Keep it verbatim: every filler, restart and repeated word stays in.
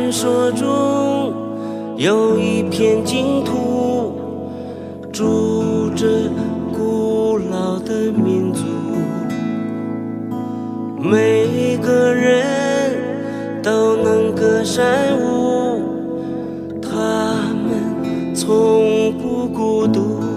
传说中有一片净土，住着古老的民族，每个人都能歌善舞，他们从不孤独。